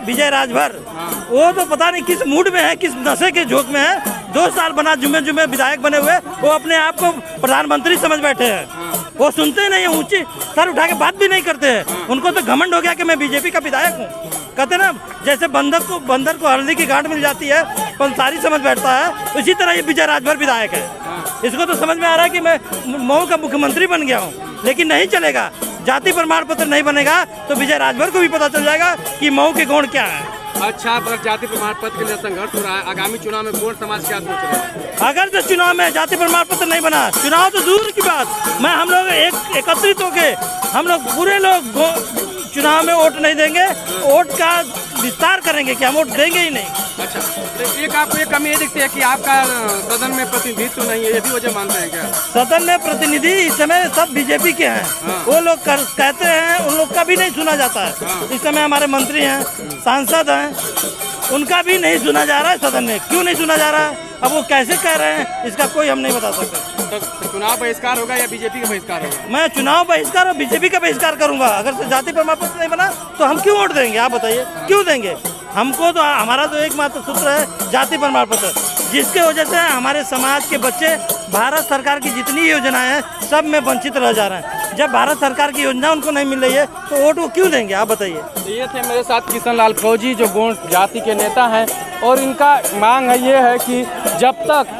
विजय राजभर, वो तो पता नहीं किस मूड में है, किस नशे के झोंक में है। 2 साल बना जुम्मे जुम्मे विधायक बने हुए, वो अपने आप को प्रधानमंत्री समझ बैठे हैं। वो सुनते ही नहीं, ऊंची सर उठा के बात भी नहीं करते हैं। उनको तो घमंड हो गया कि मैं बीजेपी का विधायक हूँ। कहते ना जैसे बंदर को हल्दी की गांठ मिल जाती है, पंसारी समझ बैठता है, उसी तरह ये विजय राजभर विधायक है। इसको तो समझ में आ रहा है कि मैं मऊ का मुख्यमंत्री बन गया हूँ, लेकिन नहीं चलेगा। जाति प्रमाण पत्र नहीं बनेगा तो विजय राजभर को भी पता चल जाएगा कि मऊ के गुण क्या है। अच्छा, पर जाति प्रमाण पत्र के लिए संघर्ष हो रहा है, आगामी चुनाव में गौड़ समाज क्या सोच रहा है? अगर से चुनाव में जाति प्रमाण पत्र नहीं बना, चुनाव तो दूर की बात, मैं हम लोग एकत्रित होके हम लोग पूरे लोग चुनाव में वोट नहीं देंगे, वोट का विस्तार करेंगे कि हम वोट देंगे ही नहीं। अच्छा, तो एक आपको एक कमी ये दिखती है कि आपका सदन में प्रतिनिधित्व नहीं है, ये भी वजह मानते हैं क्या? सदन में प्रतिनिधि इस समय सब बीजेपी के हैं। वो लोग कहते हैं, उन लोग का भी नहीं सुना जाता है। इस समय हमारे मंत्री हैं, सांसद हैं, उनका भी नहीं सुना जा रहा है सदन में। क्यों नहीं सुना जा रहा है, अब वो कैसे कह रहे हैं, इसका कोई हम नहीं बता सकते। तो चुनाव बहिष्कार होगा या बीजेपी का बहिष्कार होगा? मैं चुनाव बहिष्कार और बीजेपी का बहिष्कार करूंगा। अगर से जाति प्रमाण पत्र नहीं बना तो हम क्यों वोट देंगे, आप बताइए क्यों देंगे? हमको तो हमारा तो एकमात्र सूत्र है जाति प्रमाण पत्र, जिसके वजह से हमारे समाज के बच्चे भारत सरकार की जितनी योजनाएं हैं सब में वंचित रह जा रहे हैं। जब भारत सरकार की योजना उनको नहीं मिल रही है तो वोट वो क्यों देंगे, आप बताइए। तो ये थे मेरे साथ किशन लाल फौजी, जो गौड़ जाति के नेता हैं, और इनका मांग है ये है कि जब तक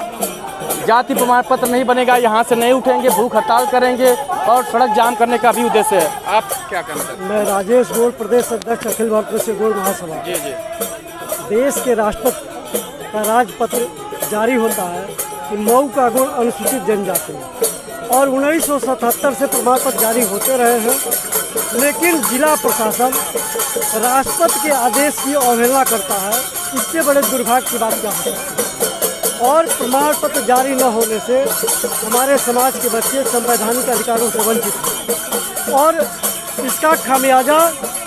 जाति प्रमाण पत्र नहीं बनेगा यहाँ से नहीं उठेंगे, भूख हड़ताल करेंगे और सड़क जाम करने का भी उद्देश्य है। आप क्या कहना चाहते हैं? मैं राजेश गौड़, प्रदेश अध्यक्ष अखिल भारतीय गौड़ महासभा। जी जी। देश के राष्ट्रपति का राजपत्र जारी होता है कि मऊ का गुण अनुसूचित जनजाति है, और 1977 से प्रमाण पत्र जारी होते रहे हैं, लेकिन जिला प्रशासन राष्ट्रपति के आदेश की अवहेलना करता है। इससे बड़े दुर्भाग्य की बात क्या है? और प्रमाण पत्र जारी न होने से हमारे समाज के बच्चे संवैधानिक अधिकारों से वंचित हैं, और इसका खामियाजा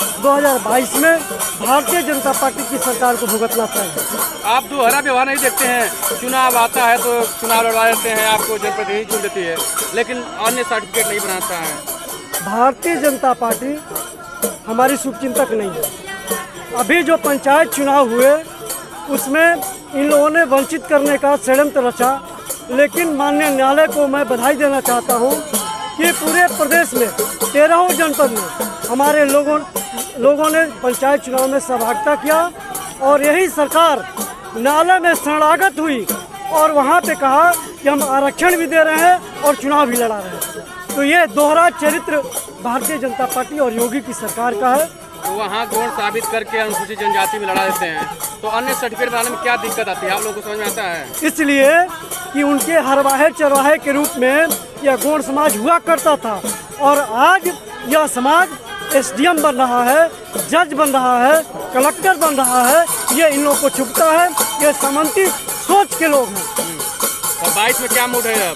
2022 में भारतीय जनता पार्टी की सरकार को भुगतना पड़ेगा। आप दोहरा व्यवहार नहीं देखते हैं, चुनाव आता है तो चुनाव लड़ा देते हैं, आपको जनप्रतिनिधि चुन देती है, लेकिन अन्य सर्टिफिकेट नहीं बनाता है। भारतीय जनता पार्टी हमारी शुभचिंतक नहीं है। अभी जो पंचायत चुनाव हुए उसमें इन लोगों ने वंचित करने का षड्यंत्र रचा, लेकिन माननीय न्यायालय को मैं बधाई देना चाहता हूं कि पूरे प्रदेश में 13 जनपद में हमारे लोगों ने पंचायत चुनाव में सहभागिता किया, और यही सरकार न्यायालय में शरणागत हुई और वहां पे कहा कि हम आरक्षण भी दे रहे हैं और चुनाव भी लड़ा रहे हैं। तो ये दोहरा चरित्र भारतीय जनता पार्टी और योगी की सरकार का है। तो वहाँ गौड़ साबित करके अनुसूचित जनजाति में लड़ा देते हैं, तो अन्य सर्टिफिकेट बनाने में क्या दिक्कत आती है, आप लोगों को समझ में आता है? इसलिए कि उनके हरवाहे चरवाहे के रूप में यह गौड़ समाज हुआ करता था, और आज यह समाज SDM बन रहा है, जज बन रहा है, कलेक्टर बन रहा है। ये इन लोगों को छुपता है, ये सामंती सोच के लोग हैं। और 22 में क्या मूड है अब?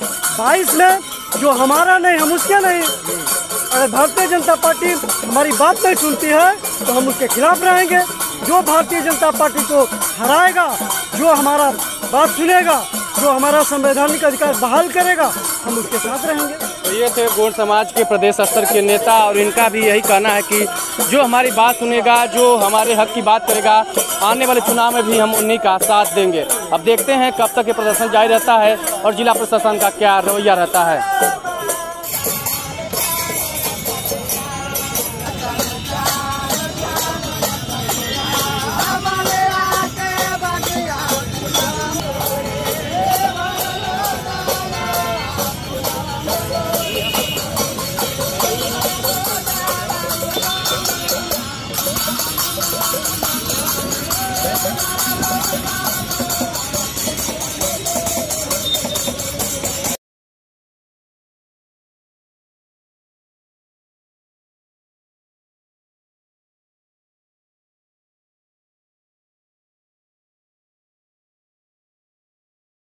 22 में जो हमारा नहीं हम उसके नहीं। अगर भारतीय जनता पार्टी हमारी बात नहीं सुनती है तो हम उसके खिलाफ रहेंगे। जो भारतीय जनता पार्टी को हराएगा, जो हमारा बात सुनेगा, जो हमारा संवैधानिक अधिकार बहाल करेगा, हम उसके साथ रहेंगे। तो ये थे गौड़ समाज के प्रदेश स्तर के नेता, और इनका भी यही कहना है कि जो हमारी बात सुनेगा, जो हमारे हक की बात करेगा, आने वाले चुनाव में भी हम उन्हीं का साथ देंगे। अब देखते हैं कब तक ये प्रदर्शन जारी रहता है और जिला प्रशासन का क्या रवैया रहता है।